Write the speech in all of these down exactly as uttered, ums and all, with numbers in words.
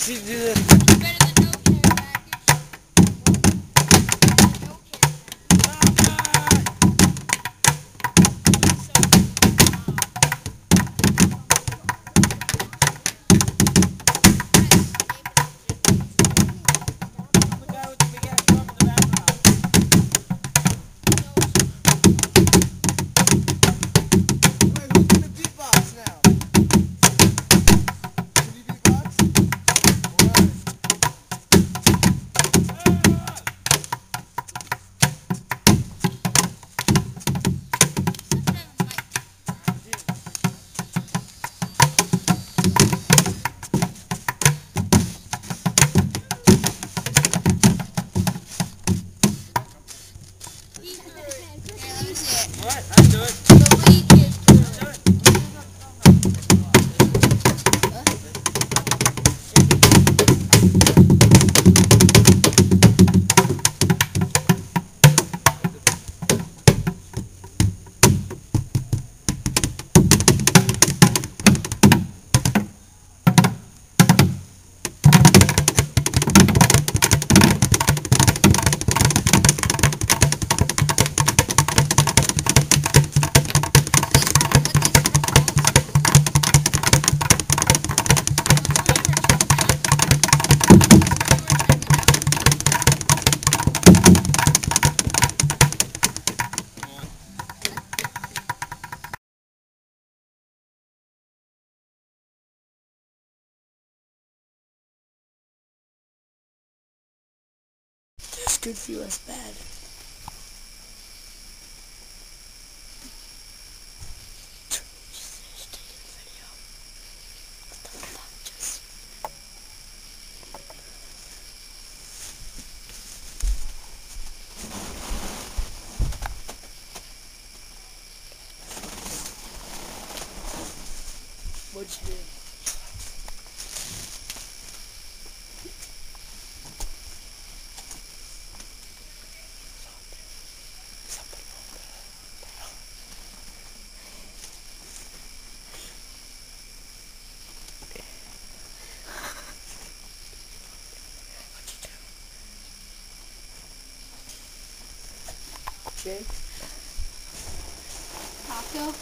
She do this. Better than no care package. Better than no care I'm the guy with the big ass drum in the background. Wait, who's gonna beatbox now? Can you beatbox? Alright. What? I do it. This could feel as bad. What'd you do? Jake? Taco.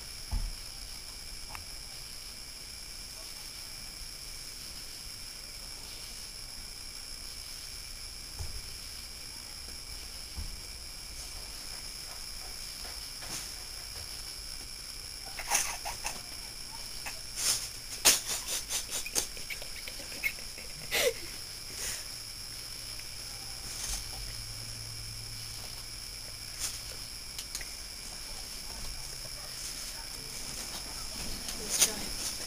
Let's try it.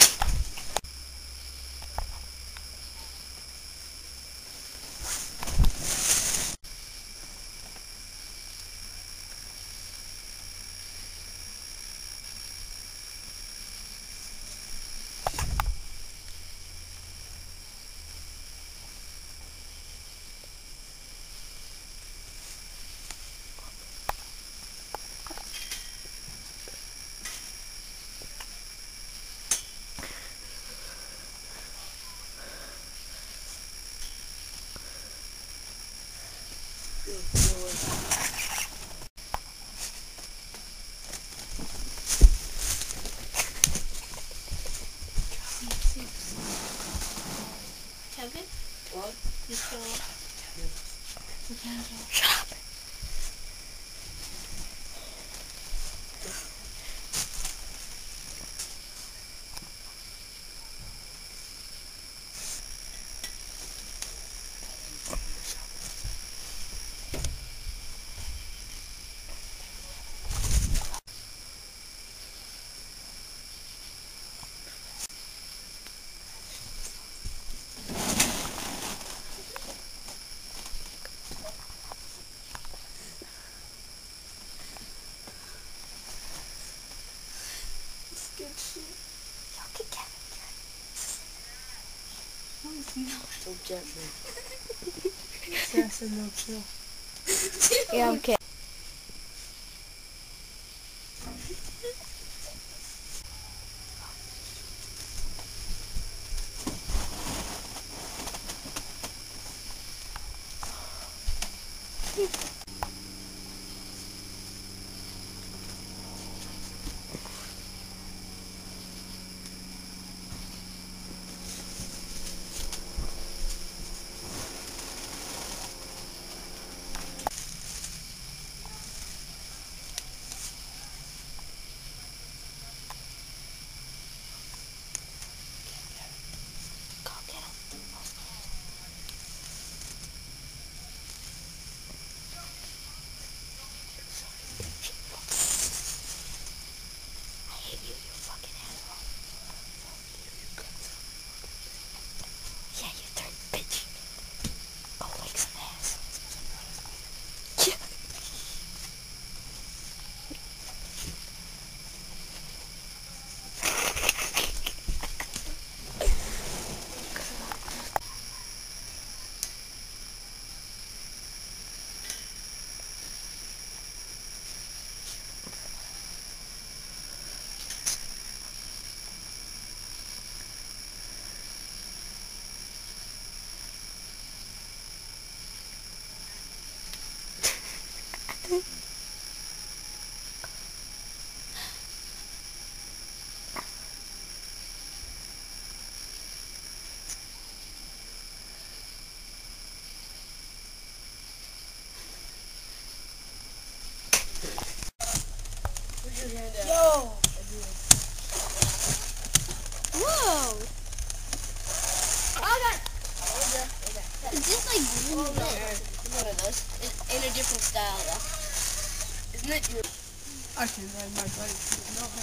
Kevin? What? You still we can't go. Shut up. Good shit. Okay, Kevin. Don't get me. I said no chill. Yeah, I'm kidding. Oh, no. One of those. In, in a different style, though. Isn't it your... I can ride my bike. No.